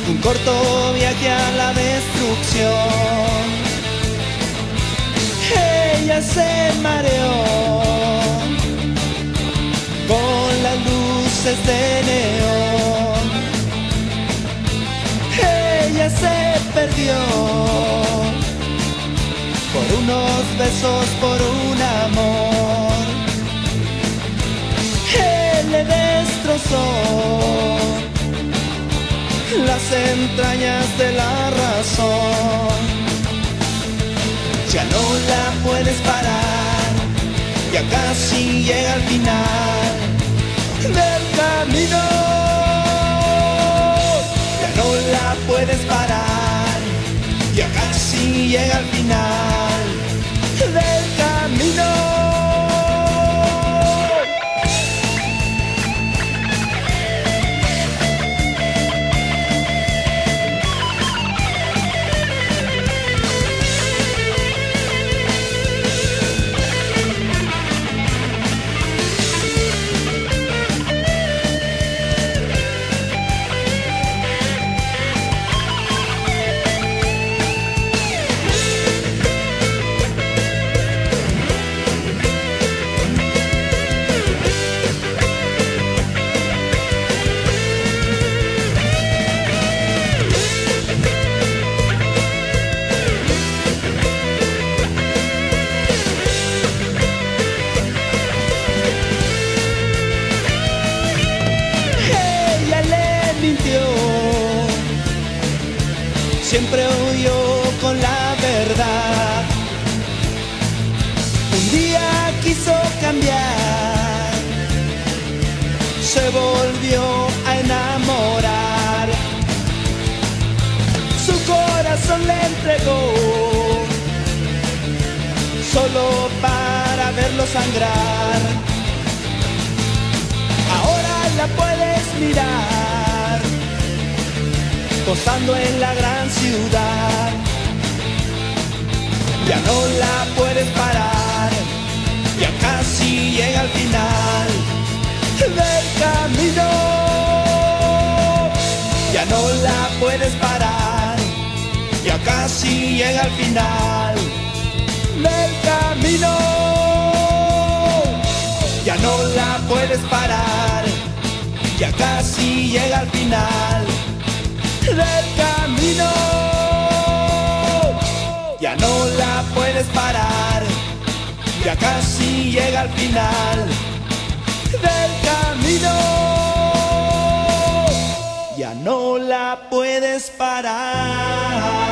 un corto viaje a la destrucción. Ella se mareó con las luces de neón. Ella se perdió por unos besos, por un amor. Él le destrozó las entrañas de la razón. Ya no la puedes parar, ya casi llega al final del camino. Ya no la puedes parar, ya casi llega al final del camino. Siempre huyó con la verdad. Un día quiso cambiar, se volvió a enamorar. Su corazón le entregó solo para verlo sangrar. Ahora la puedes mirar posando en la gran ciudad. Ya no la puedes parar, ya casi llega al final del camino. Ya no la puedes parar, ya casi llega al final del camino. Ya no la puedes parar, ya casi llega al final del camino. Ya no la puedes parar, ya casi llega al final del camino. Ya no la puedes parar.